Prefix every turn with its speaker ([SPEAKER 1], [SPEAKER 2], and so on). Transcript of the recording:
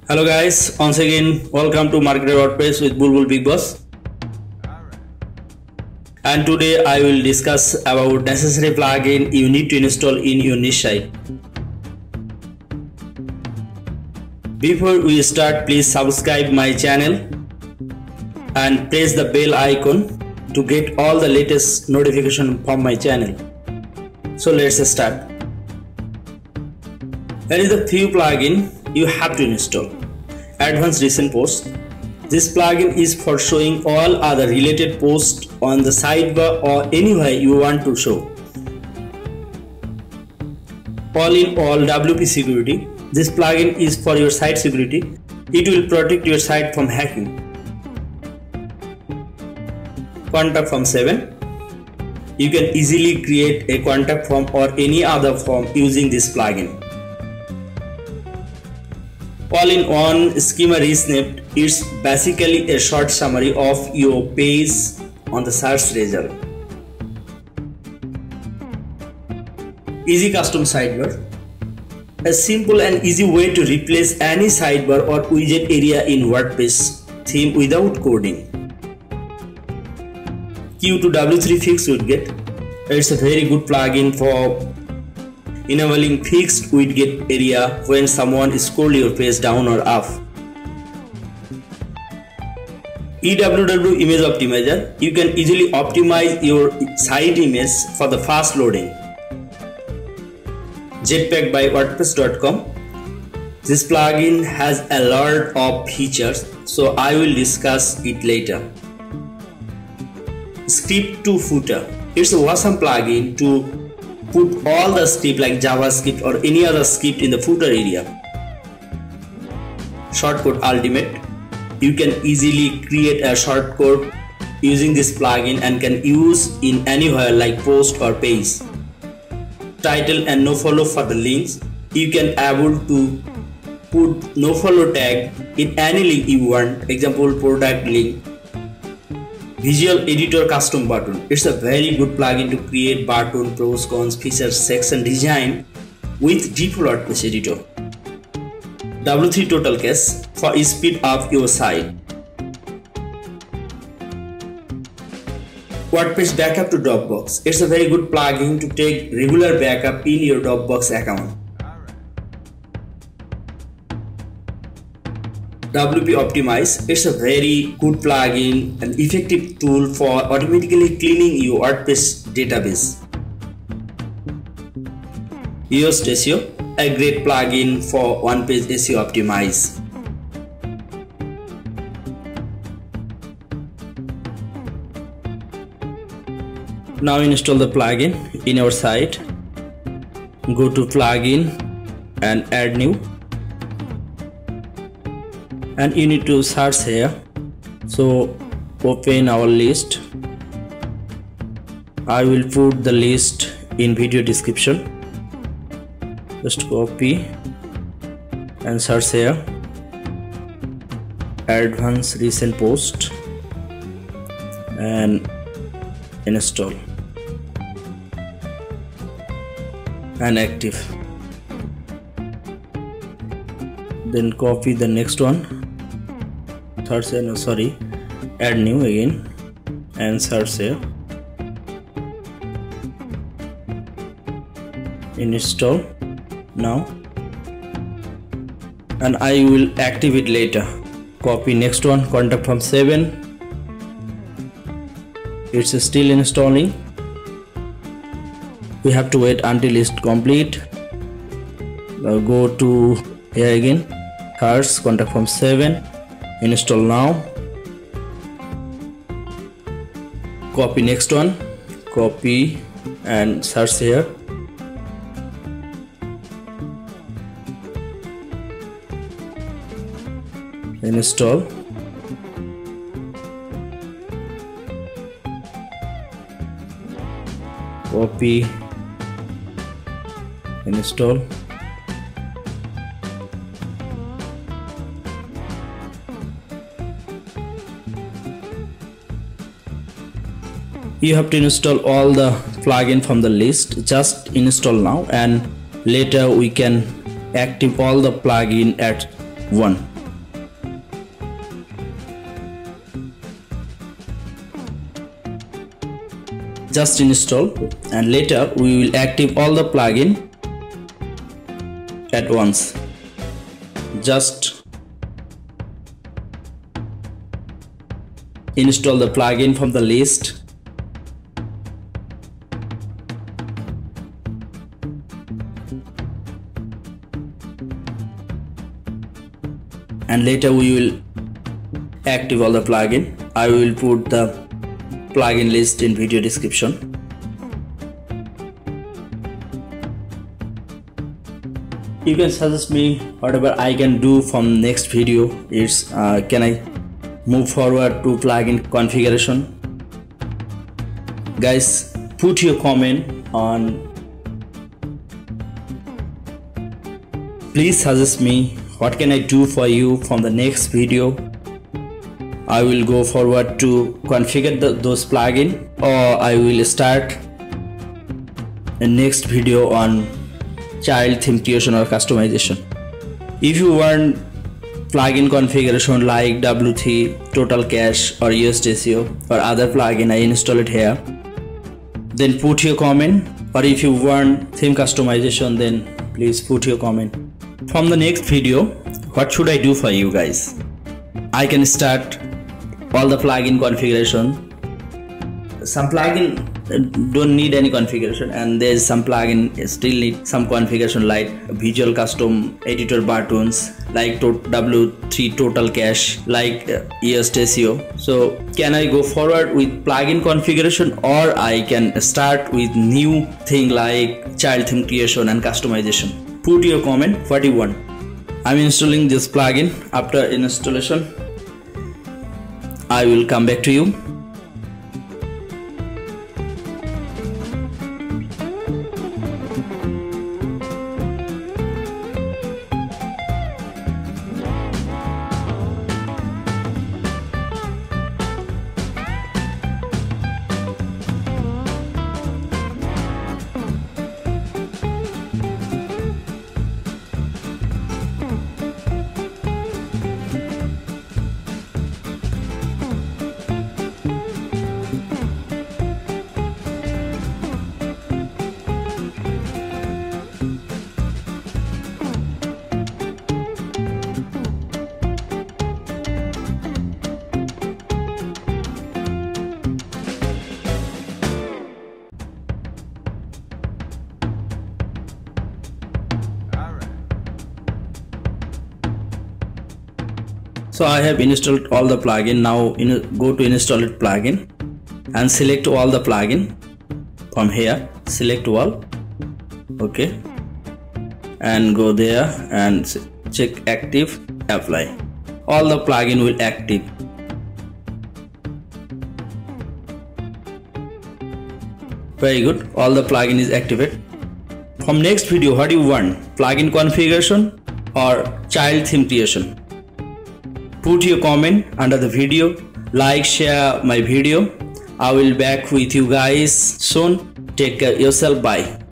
[SPEAKER 1] Hello guys, once again welcome to Marketer WordPress with Bulbul Bigboss. And today I will discuss about necessary plugin you need to install in your niche site. Before we start, please subscribe my channel and press the bell icon to get all the latest notification from my channel. So let's start. Here is the few plugin you have to install. Advanced recent posts. This plugin is for showing all other related posts on the sidebar or anywhere you want to show. All in all WP security. This plugin is for your site security. It will protect your site from hacking. Contact form 7. You can easily create a contact form or any other form using this plugin. All-in-one schema resnipped. It's basically a short summary of your page on the search result. Easy custom sidebar. A simple and easy way to replace any sidebar or widget area in WordPress theme without coding. Q2W3 Fixed Widget. It's a very good plugin for enabling fixed widget area when someone scrolls your page down or up. EWW Image Optimizer. You can easily optimize your site image for the fast loading. Jetpack by WordPress.com. This plugin has a lot of features, so I will discuss it later. Script to footer. It's an awesome plugin to put all the script like JavaScript or any other script in the footer area. Shortcode Ultimate. You can easily create a shortcode using this plugin and can use in anywhere like post or page. Title and Nofollow For Links. You can able to put Nofollow tag in any link you want, example product link. Visual Editor Custom Button. It's a very good plugin to create button, pros, cons, features, section design with default WordPress editor. W3 Total Cache for speed up your site. WordPress Backup to Dropbox. It's a very good plugin to take regular backup in your Dropbox account. WP Optimize. It's a very good plugin and effective tool for automatically cleaning your WordPress database. Yoast SEO. A great plugin for one-page SEO optimize. Now install the plugin in our site. Go to plugin and add new. And you need to search here. So open our list. I will put the list in video description. Just copy and search here. Advanced recent post and install and active. Then copy the next one. Add new again and search here. Install now, and I will activate later. Copy next one, contact form 7. It's still installing. We have to wait until it's complete. Now go to here again, search contact form 7. Install now. Copy next one, copy and search here. Install. Copy, install. You have to install all the plugin from the list. Just install now and later we can active all the plugin at one. just install, and later we will active all the plugin at once. Just install the plugin from the list. And later we will active all the plugin. I will put the plugin list in video description. You can suggest me whatever I can do from next video. It's can I move forward to plugin configuration? Guys, put your comment on. Please suggest me what can I do for you from the next video. I will go forward to configure those plugin, or I will start a next video on child theme creation or customization. If you want plugin configuration like W3, Total Cache or USDCO or other plugin, I install it here. Then put your comment, or if you want theme customization, then please put your comment. From the next video, what should I do for you guys? I can start all the plugin configuration. Some plugin don't need any configuration, and there's some plugin still need some configuration like visual custom editor buttons, like W3 Total Cache, like USDCO. So can I go forward with plugin configuration, or I can start with new thing like child theme creation and customization? Put your comment what you want. I'm installing this plugin. After installation, I will come back to you. So I have installed all the plugin. Now go to install it plugin and select all the plugin from here. Select all, okay, and go there and check active, apply. All the plugin will active. Very good. All the plugin is activated. From next video, what do you want? Plugin configuration or child theme creation? Put your comment under the video, like, share my video. I will back with you guys soon. Take care of yourself. Bye.